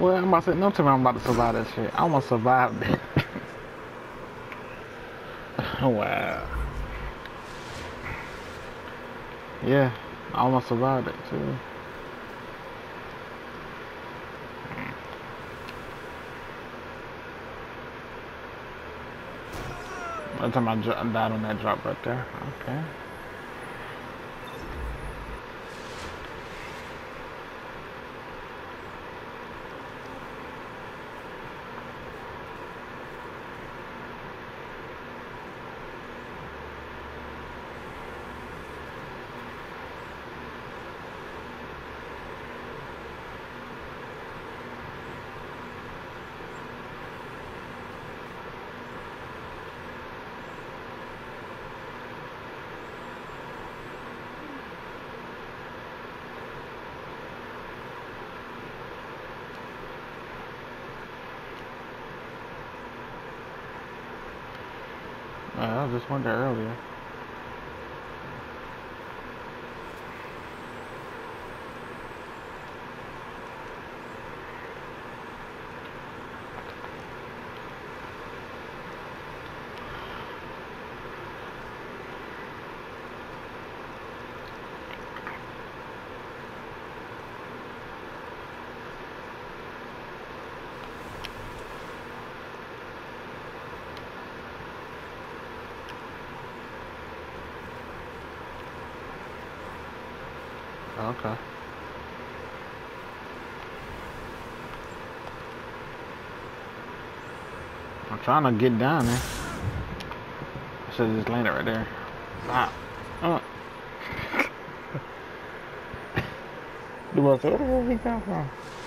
Well, I'm about to say, no tell me I'm about to survive that shit. I'm gonna survive that. Wow. Yeah, I almost survived it too. By the time I died on that drop right there. Okay. I just went there earlier. Okay. I'm trying to get down there. I should have just landed right there. Wow. The boy said, where did he come from?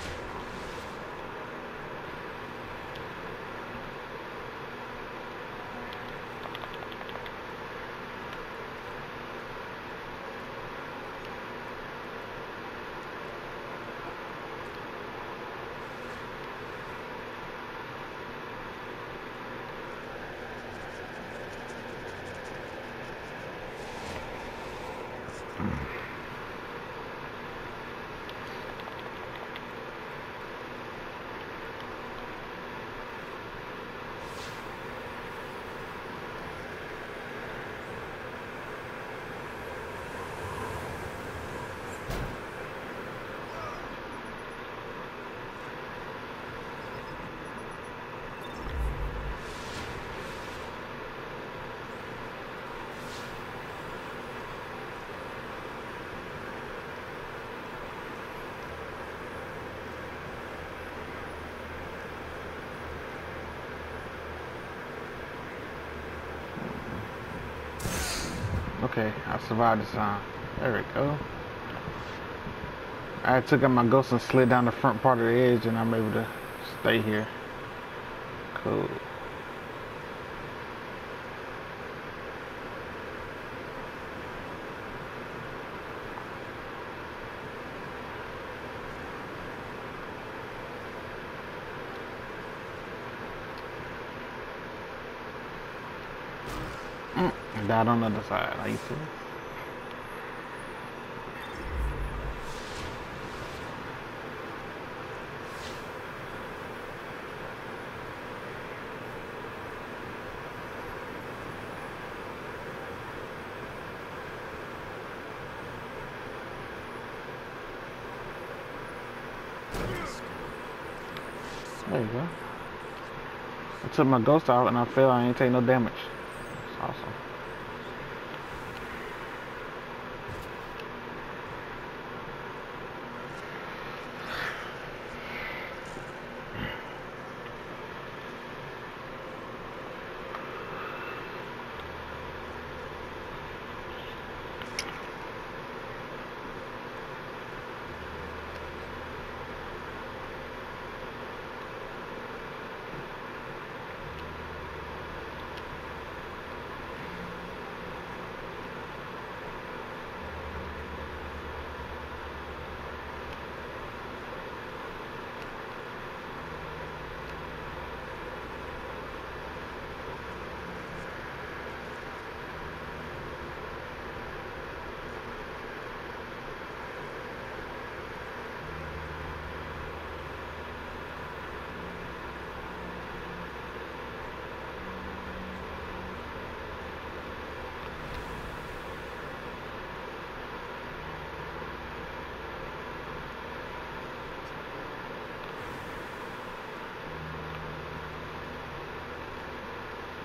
Okay, I survived this time. There we go. I took out my ghost and slid down the front part of the edge, and I'm able to stay here. Cool. Died on the other side. How you feel? There you go. I took my ghost out and I fell. I ain't take no damage. That's awesome.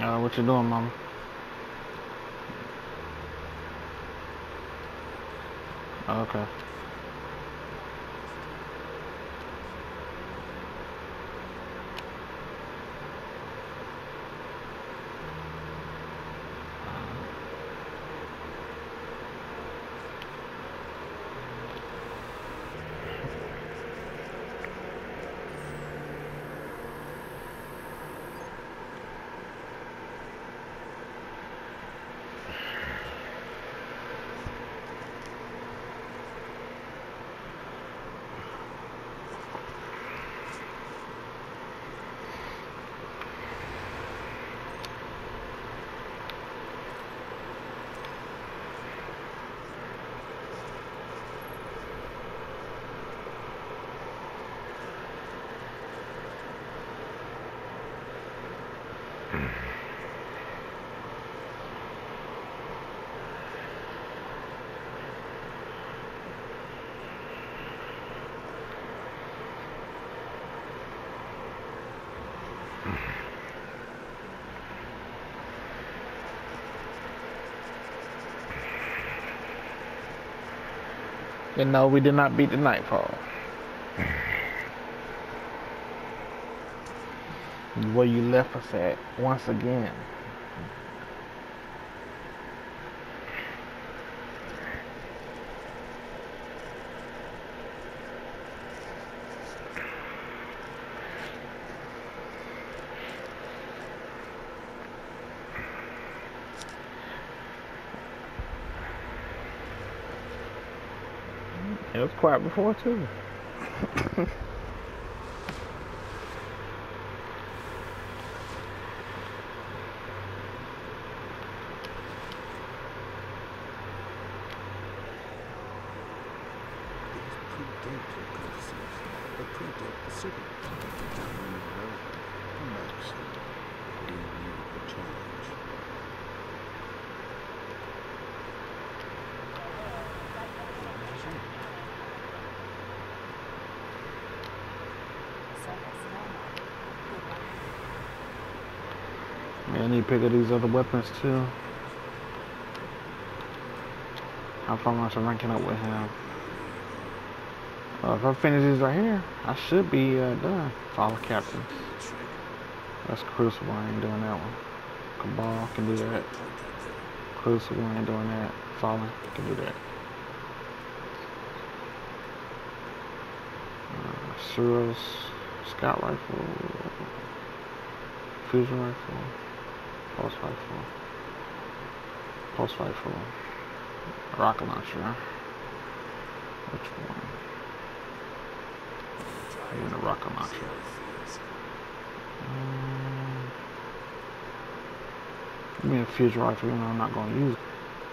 What you doing, mama? Okay. And no, we did not beat the Nightfall. Where you left us at once again. It was quiet before too. I need to pick up these other weapons too. How far am I ranking up with him? If I finish these right here, I should be done. Follow captains. That's Crucible, I ain't doing that one. Cabal can do that. Crucible ain't doing that. Fallen can do that. Suros, Scout Rifle, Fusion Rifle, Pulse Rifle, Rocket Launcher. Which one? And a Rocket Launcher. Give me a Fusion Rifle, even though I'm not going to use it.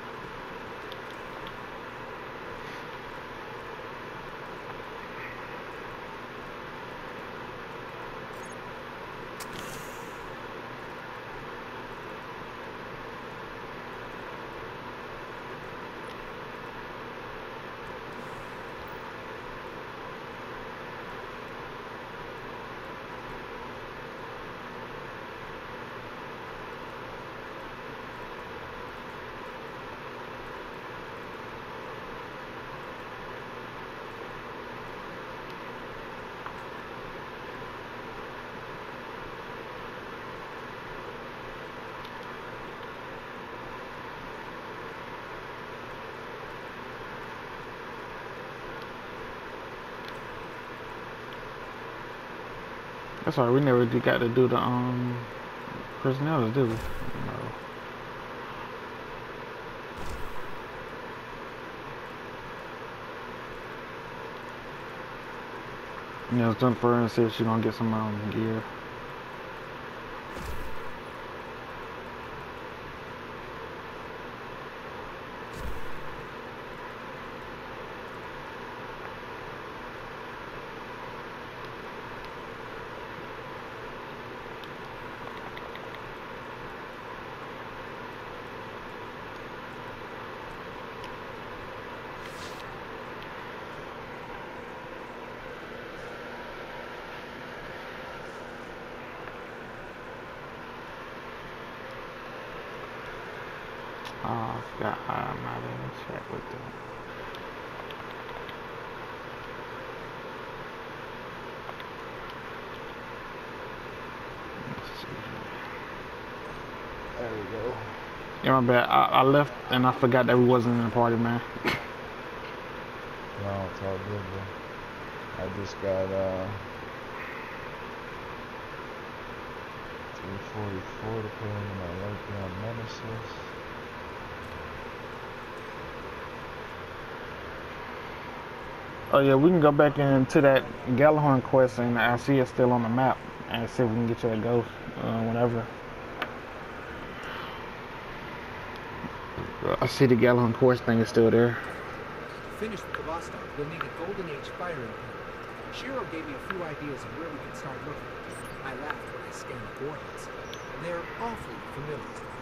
That's why we never got to do the prisoners, did we? No. Yeah, it's done for her and see if she's gonna get some gear. I forgot I'm not in chat with them. Let's see. There we go. Yeah, my bad. I left and I forgot that we wasn't in the party, man. No, it's all good, bro. I just got 344 to put into my Lycan Nemesis. Oh yeah, we can go back into that Gallahorn quest and I see it's still on the map and see if we can get you a ghost, whatever. I see the Gallahorn quest thing is still there. To finish with the Vostok, we'll need a Golden Age firing pin. Shiro gave me a few ideas of where we can start looking. I laughed when I scanned the coordinates. They're awfully familiar.